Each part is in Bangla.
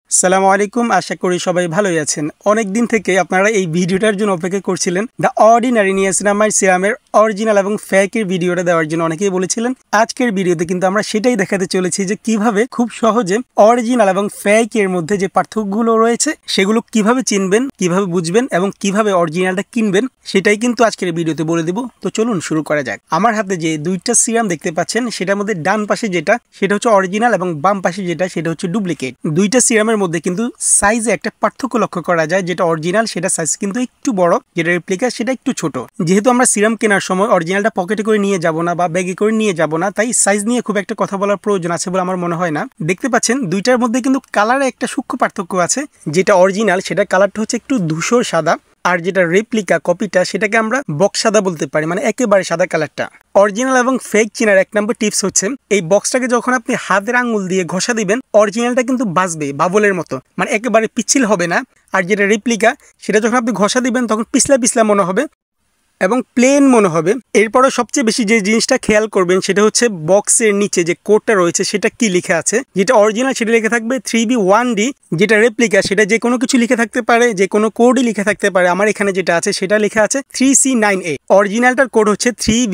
আসসালামু আলাইকুম, আশা করি সবাই ভালোই আছেন। অনেক দিন থেকে আপনারা এই ভিডিওটার জন্য অপেক্ষা করছিলেন। দ্য অর্ডিনারি নিয়াসিনামাইড সিরামের অরিজিনাল এবং ফেকের ভিডিওটা দেওয়ার জন্য অনেকেই বলেছিলেন। আজকের ভিডিওতে কিন্তু আমরা সেটাই দেখাতে চলেছি যে কিভাবে খুব সহজে অরিজিনাল এবং ফেকের মধ্যে যে পার্থক্যগুলো রয়েছে সেগুলো কিভাবে চিনবেন, কিভাবে বুঝবেন এবং কিভাবে অরিজিনালটা কিনবেন সেটাই কিন্তু আজকের ভিডিওতে বলে দিব। তো চলুন শুরু করা যাক। আমার হাতে যে দুইটা সিরাম দেখতে পাচ্ছেন সেটার মধ্যে ডান পাশে যেটা সেটা হচ্ছে অরিজিনাল এবং বাম পাশে যেটা সেটা হচ্ছে ডুপ্লিকেট। দুইটা সিরামের মধ্যে কিন্তু সাইজে একটা পার্থক্য লক্ষ্য করা যায়। যেটা অরিজিনাল সেটা সাইজ কিন্তু একটু বড়, যেটা রেপ্লিকা সেটা একটু ছোট। যেহেতু আমরা সিরাম কেনার সময় অরিজিনালটা পকেটে করে নিয়ে যাব না বা ব্যাগে করে নিয়ে যাব না, তাই সাইজ নিয়ে খুব একটা কথা বলার প্রয়োজন আছে বলে আমার মনে হয় না। দেখতে পাচ্ছেন দুইটার মধ্যে কিন্তু কালারে একটা সূক্ষ্ম পার্থক্য আছে। যেটা অরিজিনাল সেটা কালারটা হচ্ছে একটু ধূসর সাদা, আর যেটা রেপ্লিকা কপিটা সেটাকে আমরা বক্স সাদা বলতে পারি, মানে একেবারে সাদা কালারটা। অরিজিনাল এবং ফেক চেনার এক নম্বর টিপস হচ্ছে এই বক্সটাকে যখন আপনি হাতের আঙ্গুল দিয়ে ঘষা দিবেন অরিজিনালটা কিন্তু বাজবে বাবলের মতো, মানে একেবারে পিচ্ছিল হবে না। আর যেটা রেপ্লিকা সেটা যখন আপনি ঘষা দিবেন তখন পিছলা পিছলা মনে হবে এবং প্লেন মনে হবে। এরপরও সবচেয়ে বেশি যে জিনিসটা খেয়াল করবেন সেটা হচ্ছে বক্সের নিচে যে কোডটা রয়েছে সেটা কি লিখে আছে। যেটা অরিজিনাল সেটা লিখে থাকবে 3B1D, যেটা রেপ্লিকা সেটা যে কোনো কিছু লিখে থাকতে পারে, যে কোনো কোডই লিখে থাকতে পারে। আমার এখানে যেটা আছে সেটা লেখা আছে 3C9A। অরিজিনালটার কোড হচ্ছে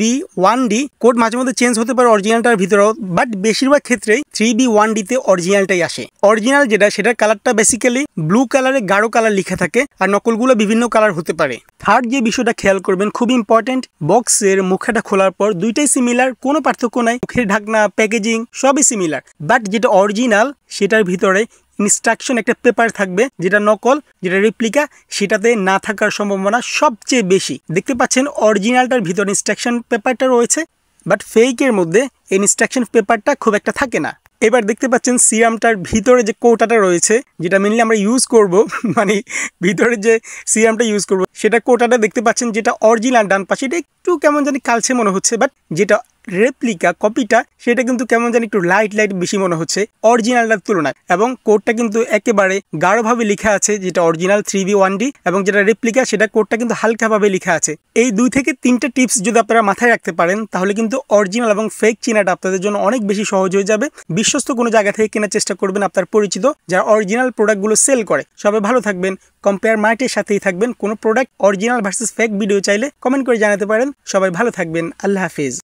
3B1D। কোড মাঝে মধ্যে চেঞ্জ হতে পারে অরিজিনালটার ভিতরেও, বাট বেশিরভাগ ক্ষেত্রেই 3B1D-তে অরিজিনালটাই আসে। অরিজিনাল যেটা সেটার কালারটা বেসিক্যালি ব্লু কালারে গাঢ় কালার লিখে থাকে, আর নকলগুলো বিভিন্ন কালার হতে পারে। থার্ড যে বিষয়টা খেয়াল করবেন খুব ইম্পর্টেন্ট, বক্সের মুখটা খোলার পর দুইটাই সিমিলার, কোনো পার্থক্য নাই। মুখের ঢাকনা, প্যাকেজিং সবই সিমিলার, বাট যেটা অরিজিনাল সেটার ভিতরে ইনস্ট্রাকশন একটা পেপার থাকবে, যেটা নকল, যেটা রেপ্লিকা সেটাতে না থাকার সম্ভাবনা সবচেয়ে বেশি। দেখতে পাচ্ছেন অরিজিনালটার ভিতরে ইনস্ট্রাকশন পেপারটা রয়েছে, বাট ফেকের মধ্যে এই ইনস্ট্রাকশন পেপারটা খুব একটা থাকে না। এবার দেখতে পাচ্ছেন সিরামটার ভিতরে যে কোটাটা রয়েছে, যেটা মেনলি আমরা ইউজ করব, মানে ভিতরে যে সিরামটা ইউজ করব সেটা কোটাটা দেখতে পাচ্ছেন যেটা অরিজিনাল ডান পাশে এটা একটু কেমন জানি কালচে মনে হচ্ছে, বাট যেটা রেপ্লিকা কপিটা সেটা কিন্তু কেমন জানি একটু লাইট লাইট বেশি মনে হচ্ছে অরিজিনালটার তুলনায়। এবং কোডটা কিন্তু একেবারে গাঢ়ভাবে লেখা আছে, যেটা অরিজিনাল 3B1D, এবং যেটা রেপ্লিকা সেটা কোডটা কিন্তু হালকাভাবে লেখা আছে। এই 2 থেকে 3টা টিপস যদি আপনারা মাথায় রাখতে পারেন তাহলে কিন্তু অরিজিনাল এবং ফেক চেনাটা আপনাদের জন্য অনেক বেশি সহজ হয়ে যাবে। বিশ্বস্ত কোনো জায়গা থেকে কেনার চেষ্টা করবেন, আপনার পরিচিত যারা অরিজিনাল প্রোডাক্টগুলো সেল করে। সবাই ভালো থাকবেন, কম্পেয়ার মার্টের সাথেই থাকবেন। কোনো product original versus fake video চাইলে কমেন্ট করে জানাতে পারেন। সবাই ভালো থাকবেন, আল্লাহ হাফিজ।